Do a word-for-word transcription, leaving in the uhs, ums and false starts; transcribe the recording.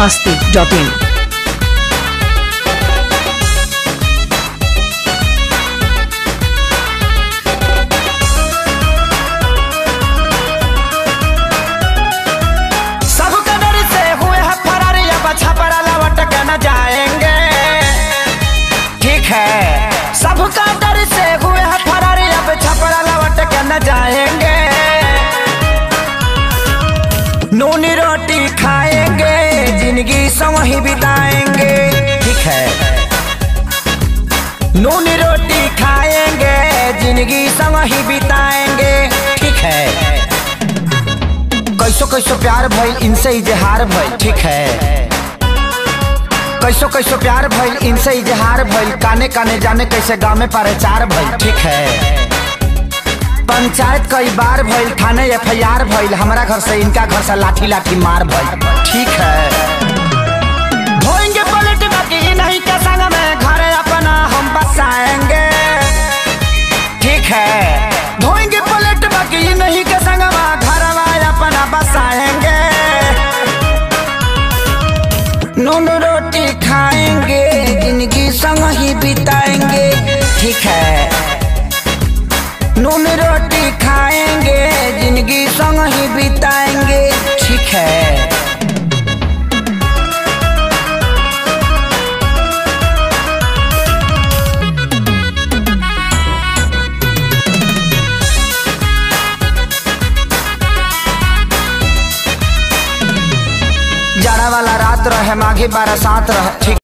masti dot in। सबका डर से हुए हैं फरारी, अब छपरा लौट के न जाएंगे। नून रोटी खाएंगे, जिंदगी संग ही बिताएंगे। ठीक है, नून रोटी खाएंगे, जिंदगी संग ही बिताएंगे। ठीक है, कैसो कैसो प्यार भइल, इनसे इजहार भइल। ठीक है, कैसो कैसो प्यार भइल, इनसे इजहार भइल। काने काने जाने कैसे गाँव में प्रचार भइल। ठीक है, पंचायत कई बार भइल, थाने एफ आई आर भइल। हमारा घर से इनका घर से लाठी लाठी मार भइल। ठीक है, धोएंगे पलट बाकी नहीं के संग में, घर अपना हम बसाएंगे। ठीक है, धोएंगे पलट बाकी नहीं के संग में, घर अपना बसाएंगे। नून रोटी खाएंगे, जिंदगी संग ही बिताएंगे। ठीक है, नून रोटी खाएंगे, जिंदगी संग ही बिताएंगे। ठीक है, जाड़ा वाला रात रहे, माघी बारह सात रहे। ठीक